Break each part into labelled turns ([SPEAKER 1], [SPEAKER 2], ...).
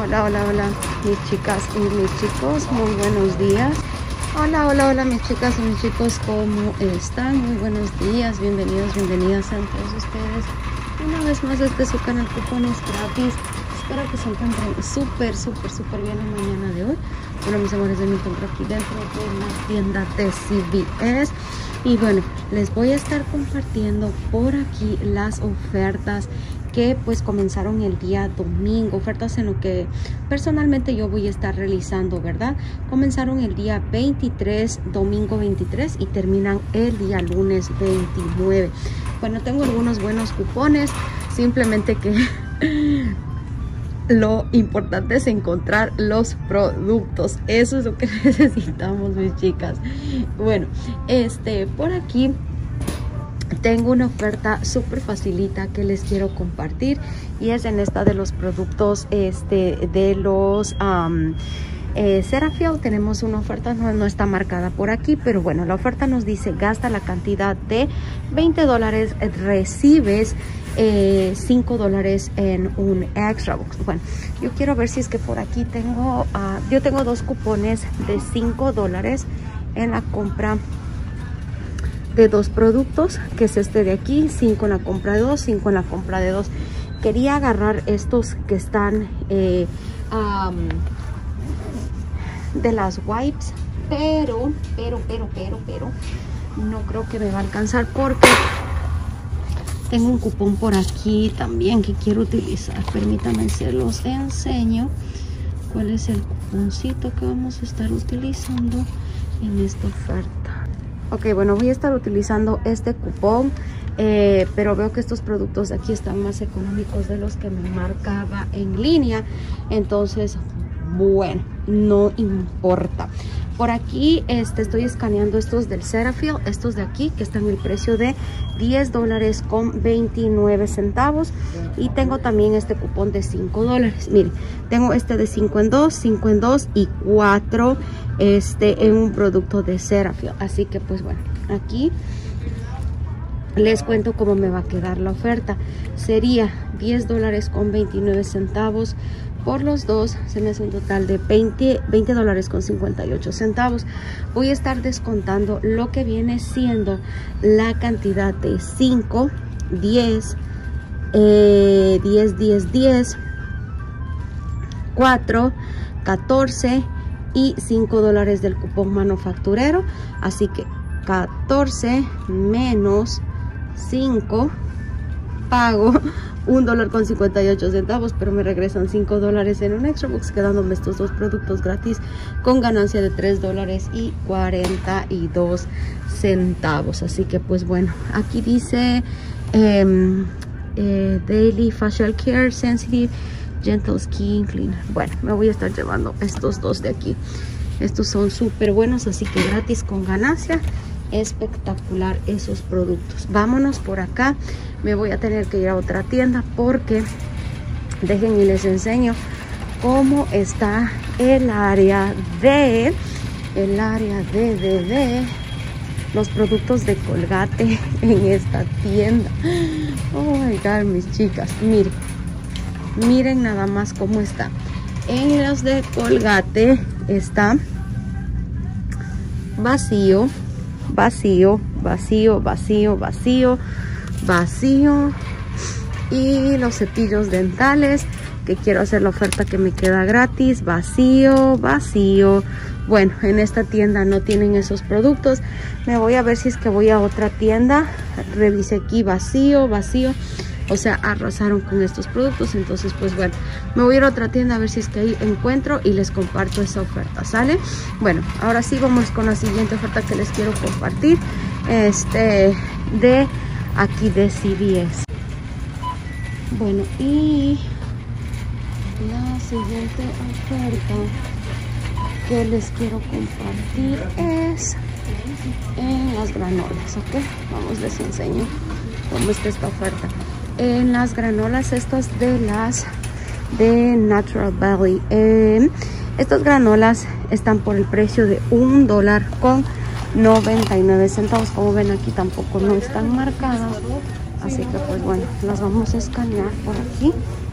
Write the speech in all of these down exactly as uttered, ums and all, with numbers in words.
[SPEAKER 1] Hola, hola, hola, mis chicas y mis chicos, muy buenos días. Hola, hola, hola, mis chicas y mis chicos, ¿cómo están? Muy buenos días, bienvenidos, bienvenidas a todos ustedes. Una vez más, este es su canal Cupones Gratis. Espero que se encuentren súper, súper, súper bien la mañana de hoy. Bueno, mis amores, yo me encuentro aquí dentro de la tienda de C V S. Y bueno, les voy a estar compartiendo por aquí las ofertas que pues comenzaron el día domingo, ofertas en lo que personalmente yo voy a estar realizando, ¿verdad? Comenzaron el día veintitrés, domingo veintitrés, y terminan el día lunes veintinueve. Bueno, tengo algunos buenos cupones, simplemente que lo importante es encontrar los productos. Eso es lo que necesitamos, mis chicas. Bueno, este por aquí tengo una oferta súper facilita que les quiero compartir, y es en esta de los productos este de los um, eh, Cetaphil. Tenemos una oferta, no, no está marcada por aquí, pero bueno, la oferta nos dice: gasta la cantidad de veinte dólares, recibes eh, cinco dólares en un extra box. Bueno, yo quiero ver si es que por aquí tengo, uh, yo tengo dos cupones de cinco dólares en la compra de dos productos, que es este de aquí, cinco en la compra de dos, cinco en la compra de dos. Quería agarrar estos que están eh, um, de las wipes, pero, pero, pero, pero, pero, no creo que me va a alcanzar porque tengo un cupón por aquí también que quiero utilizar. Permítanme, se los enseño cuál es el cuponcito que vamos a estar utilizando en esta oferta. Ok, bueno, voy a estar utilizando este cupón, eh, pero veo que estos productos de aquí están más económicos de los que me marcaba en línea. Entonces, bueno, no importa. Por aquí este, estoy escaneando estos del Cetaphil, estos de aquí, que están en el precio de diez dólares con veintinueve centavos. Y tengo también este cupón de cinco dólares. Miren, tengo este de cinco en dos, cinco en dos y cuatro este, en un producto de Cetaphil. Así que pues bueno, aquí les cuento cómo me va a quedar la oferta. Sería diez dólares con veintinueve centavos por los dos, se me hace un total de veinte dólares con cincuenta y ocho centavos. Voy a estar descontando lo que viene siendo la cantidad de cinco, diez, eh, diez, diez, diez, cuatro, catorce y cinco dólares del cupón manufacturero. Así que catorce menos cinco, pago un dólar con cincuenta y ocho centavos, pero me regresan cinco dólares en un extra box, quedándome estos dos productos gratis con ganancia de tres dólares y cuarenta y dos centavos. Así que pues bueno, aquí dice eh, eh, Daily Facial Care Sensitive Gentle Skin Cleaner. Bueno, me voy a estar llevando estos dos de aquí. Estos son súper buenos, así que gratis con ganancia. Espectacular esos productos. Vámonos por acá. Me voy a tener que ir a otra tienda porque dejen y les enseño cómo está el área de el área de, de, de los productos de Colgate en esta tienda. Oh my god, mis chicas, miren miren nada más cómo está. En los de Colgate está vacío, vacío, vacío, vacío, vacío, vacío. Y los cepillos dentales, que quiero hacer la oferta que me queda gratis, vacío, vacío. Bueno, en esta tienda no tienen esos productos. Me voy a ver si es que voy a otra tienda. Revise aquí, vacío, vacío. O sea, arrasaron con estos productos. Entonces pues bueno, me voy a ir a otra tienda a ver si es que ahí encuentro y les comparto esa oferta, ¿sale? Bueno, ahora sí vamos con la siguiente oferta que les quiero compartir, este de aquí de C V S. Bueno, y la siguiente oferta que les quiero compartir es en las granolas, ¿ok? Vamos, les enseño cómo está esta oferta. En las granolas estas de las de Natural Valley, eh, estas granolas están por el precio de un dólar con noventa y nueve centavos. Como ven, aquí tampoco no están marcadas, así que pues bueno, las vamos a escanear por aquí.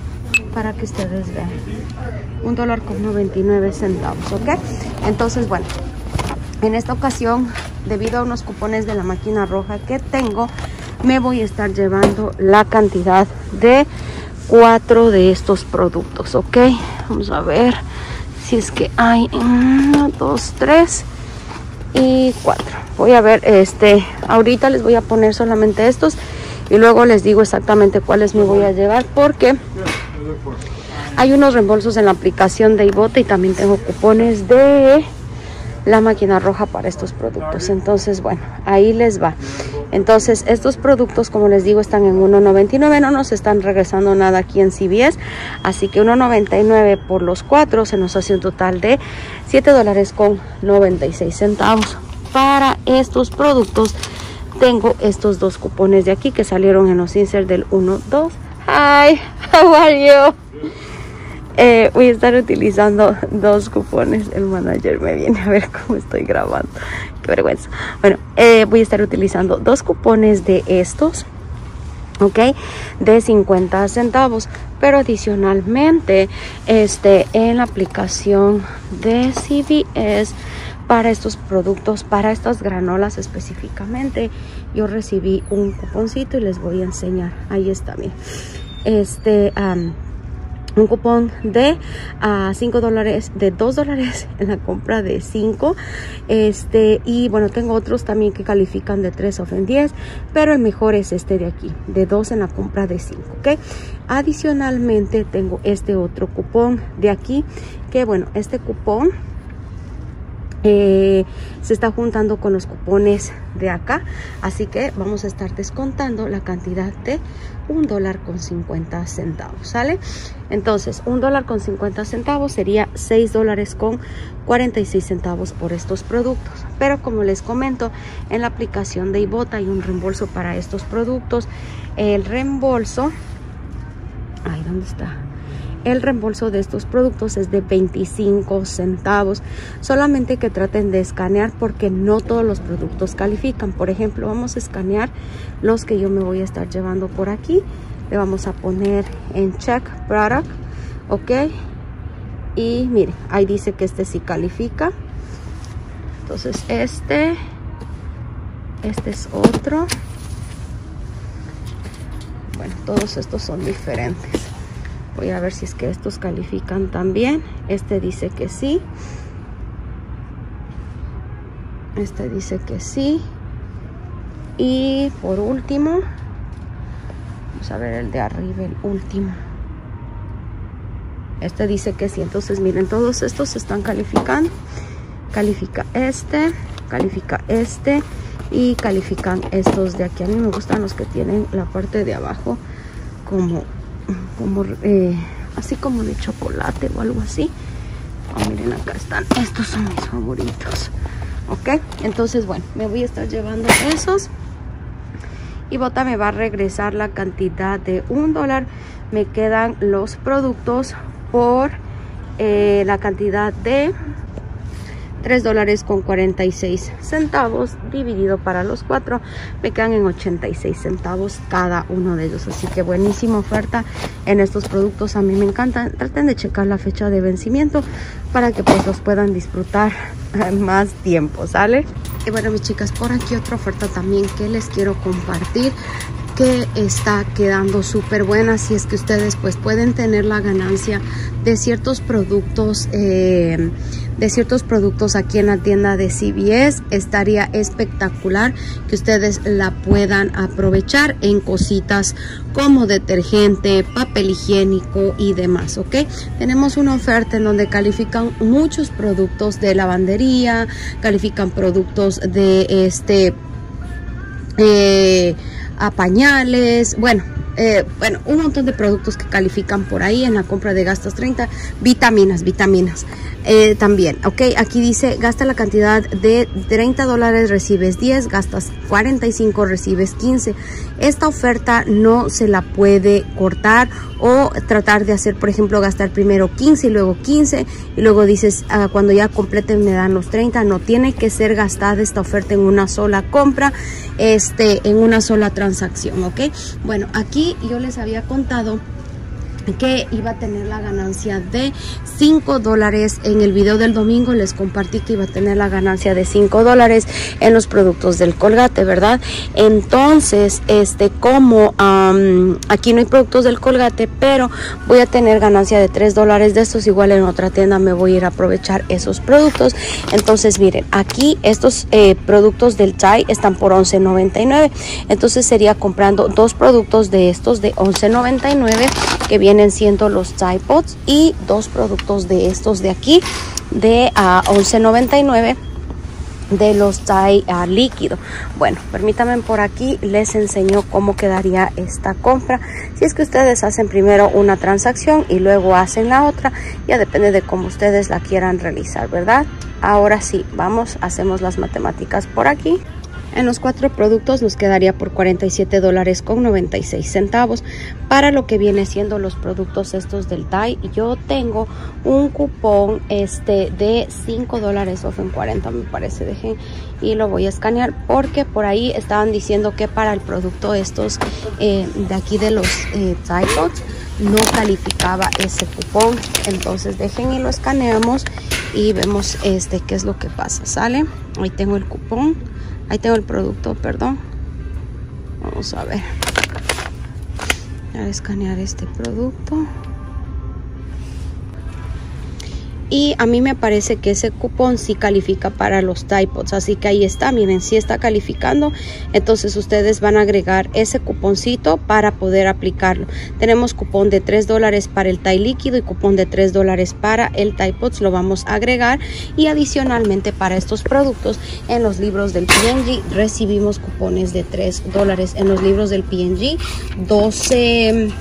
[SPEAKER 1] para que ustedes vean. Un dólar con noventa y nueve centavos, ¿ok? Entonces, bueno, en esta ocasión, debido a unos cupones de la máquina roja que tengo, me voy a estar llevando la cantidad de cuatro de estos productos, ¿ok? Vamos a ver si es que hay uno, dos, tres y cuatro. Voy a ver, este, ahorita les voy a poner solamente estos y luego les digo exactamente cuáles me voy a llevar, porque hay unos reembolsos en la aplicación de Ibotta y también tengo cupones de la máquina roja para estos productos. Entonces, bueno, ahí les va. Entonces, estos productos, como les digo, están en uno noventa y nueve. No nos están regresando nada aquí en C V S. Así que uno noventa y nueve por los cuatro se nos hace un total de siete dólares con noventa y seis centavos. Para estos productos tengo estos dos cupones de aquí que salieron en los insert del uno, dos. Hi, how are you? Eh, voy a estar utilizando dos cupones. El manager me viene a ver cómo estoy grabando. Qué vergüenza. Bueno, eh, voy a estar utilizando dos cupones de estos, ok, de cincuenta centavos. Pero adicionalmente, este, en la aplicación de C V S, para estos productos, para estas granolas específicamente, yo recibí un cuponcito y les voy a enseñar. Ahí está, miren. Este, um, un cupón de uh, cinco dólares, de dos dólares en la compra de cinco. Este, y bueno, tengo otros también que califican de tres o en diez, pero el mejor es este de aquí, de dos en la compra de cinco, ok. Adicionalmente tengo este otro cupón de aquí, que bueno, este cupón Eh, se está juntando con los cupones de acá, así que vamos a estar descontando la cantidad de un dólar con cincuenta centavos, ¿sale? Entonces, un dólar con cincuenta centavos sería seis dólares con cuarenta y seis centavos por estos productos. Pero como les comento, en la aplicación de Ibotta hay un reembolso para estos productos. El reembolso, ay, ¿dónde está? El reembolso de estos productos es de veinticinco centavos. Solamente que traten de escanear, porque no todos los productos califican. Por ejemplo, vamos a escanear los que yo me voy a estar llevando por aquí. Le vamos a poner en check product, ok. Y mire, ahí dice que este sí califica. Entonces este, este es otro. Bueno, todos estos son diferentes. Voy a ver si es que estos califican también. Este dice que sí. Este dice que sí. Y por último, vamos a ver el de arriba, el último. Este dice que sí. Entonces miren, todos estos están calificando. Califica este, califica este y califican estos de aquí. A mí me gustan los que tienen la parte de abajo como... como eh, así como de chocolate o algo así. Oh, miren, acá están, estos son mis favoritos, ok. Entonces bueno, me voy a estar llevando esos. Ibotta me va a regresar la cantidad de un dólar. Me quedan los productos por eh, la cantidad de tres dólares con cuarenta y seis centavos, dividido para los cuatro, me quedan en ochenta y seis centavos cada uno de ellos. Así que buenísima oferta en estos productos, a mí me encantan. Traten de checar la fecha de vencimiento para que pues los puedan disfrutar más tiempo, ¿sale? Y bueno, mis chicas, por aquí otra oferta también que les quiero compartir, que está quedando súper buena. Si es que ustedes pues pueden tener la ganancia de ciertos productos eh, de ciertos productos aquí en la tienda de C V S, estaría espectacular que ustedes la puedan aprovechar en cositas como detergente, papel higiénico y demás, ok. Tenemos una oferta en donde califican muchos productos de lavandería, califican productos de este eh, a pañales, bueno, eh, bueno, un montón de productos que califican por ahí en la compra de gastos treinta, vitaminas, vitaminas. Eh, también, ok, aquí dice gasta la cantidad de treinta dólares, recibes diez, gastas cuarenta y cinco, recibes quince. Esta oferta no se la puede cortar o tratar de hacer, por ejemplo, gastar primero quince y luego quince y luego dices uh, cuando ya completen me dan los treinta. No, tiene que ser gastada esta oferta en una sola compra, este, en una sola transacción, ok. Bueno, aquí yo les había contado que iba a tener la ganancia de cinco dólares. En el video del domingo les compartí que iba a tener la ganancia de cinco dólares en los productos del Colgate, ¿verdad? Entonces, este, como um, aquí no hay productos del Colgate, pero voy a tener ganancia de tres dólares de estos, igual en otra tienda me voy a ir a aprovechar esos productos. Entonces, miren, aquí estos eh, productos del Tide están por once noventa y nueve. Entonces, sería comprando dos productos de estos de once noventa y nueve, que vienen siendo los Tide Pods, y dos productos de estos de aquí de uh, once noventa y nueve de los Tide uh, líquido. Bueno, permítanme, por aquí les enseño cómo quedaría esta compra. Si es que ustedes hacen primero una transacción y luego hacen la otra, ya depende de cómo ustedes la quieran realizar, ¿verdad? Ahora sí, vamos, hacemos las matemáticas por aquí. En los cuatro productos nos quedaría por cuarenta y siete dólares con noventa y seis centavos. Para lo que viene siendo los productos estos del Tide, yo tengo un cupón este de cinco dólares off en cuarenta, me parece. Dejen y lo voy a escanear, porque por ahí estaban diciendo que para el producto estos eh, de aquí de los eh, Tide Pods no calificaba ese cupón. Entonces dejen y lo escaneamos y vemos este qué es lo que pasa. Sale, ahí tengo el cupón. Ahí tengo el producto, perdón. Vamos a ver. Voy a escanear este producto. Y a mí me parece que ese cupón sí califica para los Tide Pods. Así que ahí está, miren, sí está calificando. Entonces ustedes van a agregar ese cuponcito para poder aplicarlo. Tenemos cupón de tres dólares para el Tide líquido y cupón de tres dólares para el Tide Pods. Lo vamos a agregar. Y adicionalmente para estos productos, en los libros del P and G recibimos cupones de tres dólares. En los libros del P and G, doce...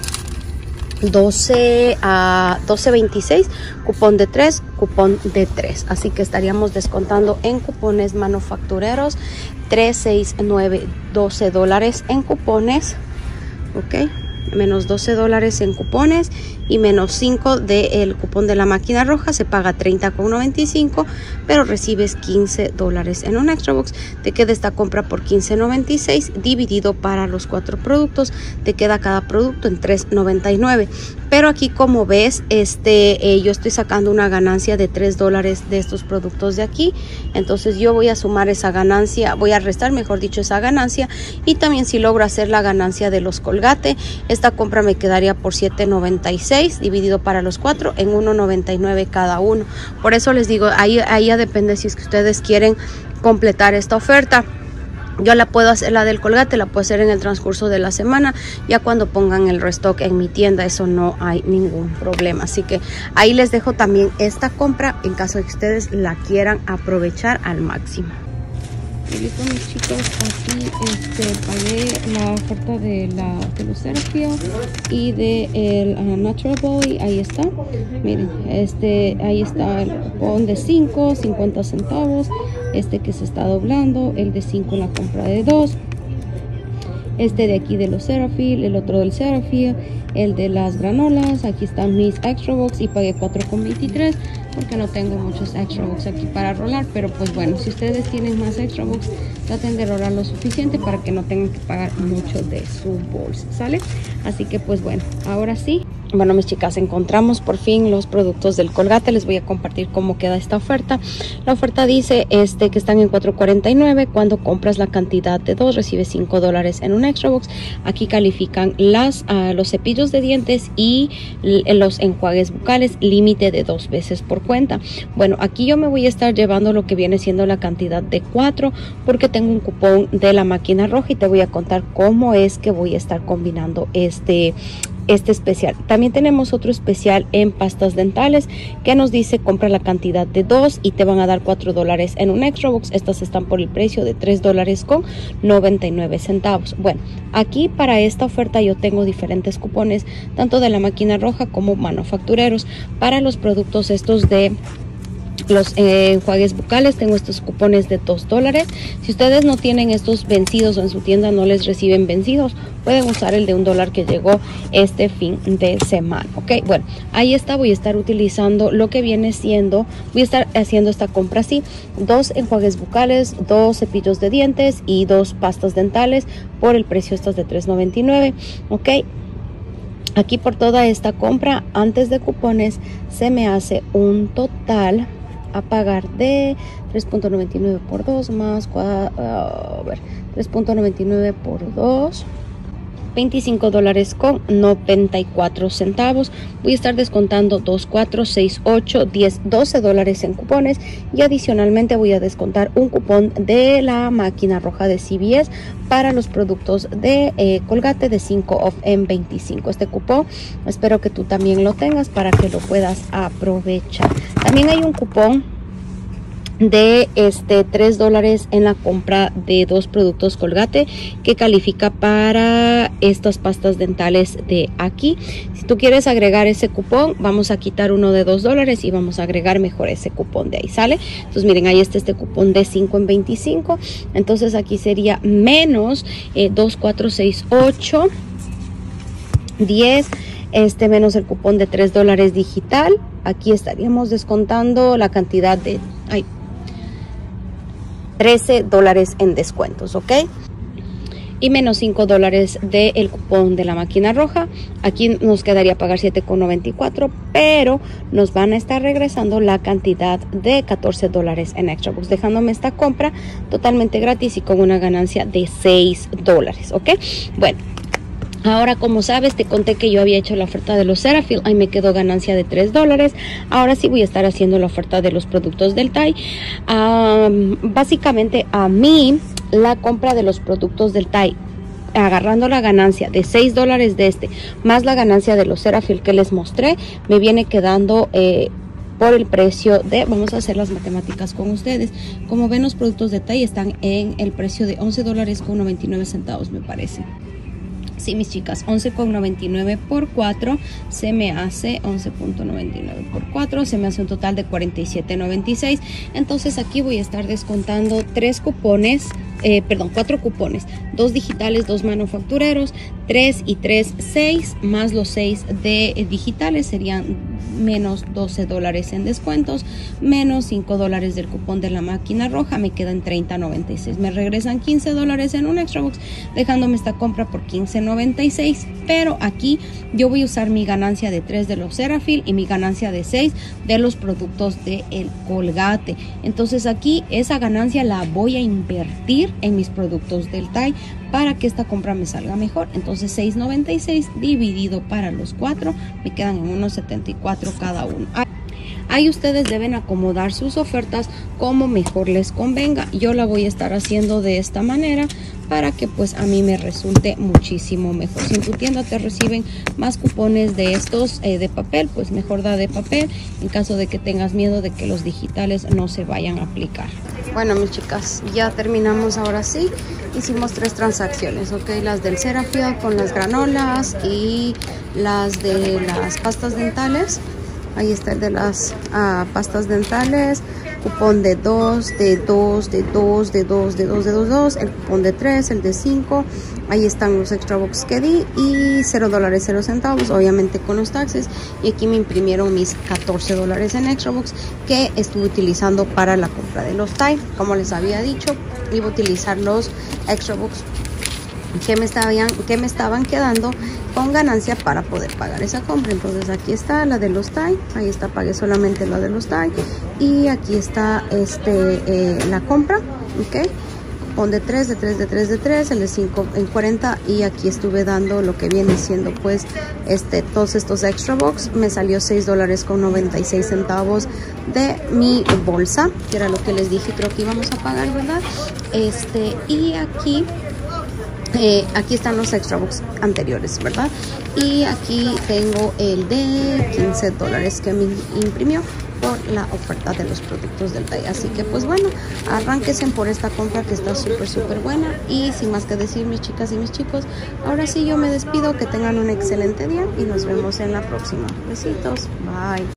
[SPEAKER 1] doce a doce veintiséis, cupón de tres, cupón de tres. Así que estaríamos descontando en cupones manufactureros tres, seis, nueve, doce dólares en cupones, ok, menos doce dólares en cupones y menos cinco del cupón de la máquina roja. Se paga treinta con noventa y cinco, pero recibes quince dólares en un extra box. Te queda esta compra por quince noventa y seis, dividido para los cuatro productos, te queda cada producto en tres noventa y nueve. Pero aquí, como ves, este eh, yo estoy sacando una ganancia de tres dólares de estos productos de aquí. Entonces yo voy a sumar esa ganancia, voy a restar, mejor dicho, esa ganancia. Y también, si logro hacer la ganancia de los Colgate, esta compra me quedaría por siete noventa y seis, dividido para los cuatro en uno noventa y nueve cada uno. Por eso les digo, ahí, ahí ya depende si es que ustedes quieren completar esta oferta. Yo la puedo hacer, la del Colgate la puedo hacer en el transcurso de la semana, ya cuando pongan el restock en mi tienda. Eso no hay ningún problema. Así que ahí les dejo también esta compra en caso de que ustedes la quieran aprovechar al máximo. Y listo, mis chicos, aquí este, pagué la oferta de la de los Serafia y de el uh, Natural Boy. Ahí está, miren, este, ahí está el cupón de cinco, cincuenta centavos, este que se está doblando, el de cinco en la compra de dos, este de aquí de los Serafil, el otro del Serafia, el de las granolas. Aquí están mis extra box y pagué cuatro con veintitrés porque no tengo muchos extra box aquí para rolar. Pero pues bueno, si ustedes tienen más extra box, traten de rolar lo suficiente para que no tengan que pagar mucho de su bolsa, ¿sale? Así que pues bueno, ahora sí. Bueno, mis chicas, encontramos por fin los productos del Colgate. Les voy a compartir cómo queda esta oferta. La oferta dice este que están en cuatro cuarenta y nueve. Cuando compras la cantidad de dos, recibes cinco dólares en un extra box. Aquí califican las, uh, los cepillos de dientes y los enjuagues bucales, límite de dos veces por cuenta. Bueno, aquí yo me voy a estar llevando lo que viene siendo la cantidad de cuatro, porque tengo un cupón de la máquina roja y te voy a contar cómo es que voy a estar combinando este este especial. También tenemos otro especial en pastas dentales que nos dice compra la cantidad de dos y te van a dar cuatro dólares en un extra box. Estas están por el precio de tres dólares con noventa y nueve centavos. Bueno, aquí para esta oferta yo tengo diferentes cupones, tanto de la máquina roja como manufactureros. Para los productos estos de los eh, enjuagues bucales, tengo estos cupones de dos dólares. Si ustedes no tienen estos vencidos o en su tienda no les reciben vencidos, pueden usar el de un dólar que llegó este fin de semana. Ok, bueno, ahí está. Voy a estar utilizando lo que viene siendo, voy a estar haciendo esta compra así: dos enjuagues bucales, dos cepillos de dientes y dos pastas dentales por el precio estas de tres noventa y nueve. Ok, Aquí por toda esta compra antes de cupones se me hace un total a pagar de tres punto noventa y nueve por dos más uh, a ver, tres punto noventa y nueve por dos, veinticinco dólares con noventa y cuatro centavos. Voy a estar descontando dos, cuatro, seis, ocho, diez, doce dólares en cupones y adicionalmente voy a descontar un cupón de la máquina roja de C V S para los productos de eh, Colgate de cinco off en veinticinco. Este cupón espero que tú también lo tengas para que lo puedas aprovechar. También hay un cupón de este tres dólares en la compra de dos productos Colgate que califica para estas pastas dentales de aquí. Si tú quieres agregar ese cupón, vamos a quitar uno de dos dólares y vamos a agregar mejor ese cupón de ahí, ¿sale? Entonces miren, ahí está este cupón de cinco en veinticinco, entonces aquí sería menos eh, dos, cuatro, seis, ocho, diez, este menos el cupón de tres dólares digital. Aquí estaríamos descontando la cantidad de ay, trece dólares en descuentos, ¿ok? Y menos cinco dólares del cupón de la máquina roja. Aquí nos quedaría pagar siete con noventa y cuatro, pero nos van a estar regresando la cantidad de catorce dólares en extra box, dejándome esta compra totalmente gratis y con una ganancia de seis dólares, ¿ok? Bueno, ahora, como sabes, te conté que yo había hecho la oferta de los Cetaphil. Ahí me quedó ganancia de tres dólares. Ahora sí voy a estar haciendo la oferta de los productos del Thai. Um, básicamente, a mí, la compra de los productos del Thai, agarrando la ganancia de seis dólares de este, más la ganancia de los Cetaphil que les mostré, me viene quedando Eh, por el precio de, vamos a hacer las matemáticas con ustedes. Como ven, los productos de Thai están en el precio de once dólares con noventa y nueve centavos, me parece. Sí, mis chicas, once con noventa y nueve por cuatro se me hace once punto noventa y nueve por cuatro, se me hace un total de cuarenta y siete noventa y seis. Entonces aquí voy a estar descontando tres cupones, eh, perdón, cuatro cupones, dos digitales, dos manufactureros, tres y tres, seis, más los seis de eh, digitales serían menos doce dólares en descuentos, menos cinco dólares del cupón de la máquina roja, me quedan treinta noventa y seis. Me regresan quince dólares en un extra box, dejándome esta compra por quince noventa y seis. Pero aquí yo voy a usar mi ganancia de tres de los Cetaphil y mi ganancia de seis de los productos de el Colgate. Entonces aquí esa ganancia la voy a invertir en mis productos del Thai para que esta compra me salga mejor. Entonces seis noventa y seis dividido para los cuatro me quedan en unos setenta y cuatro cada uno. Ahí ustedes deben acomodar sus ofertas como mejor les convenga. Yo la voy a estar haciendo de esta manera para que pues a mí me resulte muchísimo mejor. Si en tu tienda te reciben más cupones de estos eh, de papel, pues mejor da de papel, en caso de que tengas miedo de que los digitales no se vayan a aplicar. Bueno, mis chicas, ya terminamos ahora sí. Hicimos tres transacciones, ok, las del Cetaphil con las granolas y las de las pastas dentales. Ahí está el de las uh, pastas dentales, cupón de dos, de dos, de dos, de dos, de dos, de dos, dos, el cupón de tres, el de cinco. Ahí están los extra box que di y cero dólares, cero centavos, obviamente con los taxes. Y aquí me imprimieron mis catorce dólares en extra box que estuve utilizando para la compra de los Thai. Como les había dicho, iba a utilizar los extra box que me estaban, que me estaban quedando con ganancia para poder pagar esa compra. Entonces aquí está la de los Thai, ahí está, pagué solamente la de los Thai y aquí está este eh, la compra, ok, cupón de tres, de tres, de tres, de tres, el de cinco en cuarenta y aquí estuve dando lo que viene siendo pues este todos estos extra box. Me salió seis dólares con noventa y seis centavos de mi bolsa, que era lo que les dije, creo que íbamos a pagar, ¿verdad? Este, y aquí Eh, aquí están los extra box anteriores, ¿verdad? Y aquí tengo el de quince dólares que me imprimió por la oferta de los productos del Thai. Así que pues bueno, arránquense por esta compra que está súper súper buena. Y sin más que decir, mis chicas y mis chicos, ahora sí yo me despido, que tengan un excelente día y nos vemos en la próxima. Besitos, bye.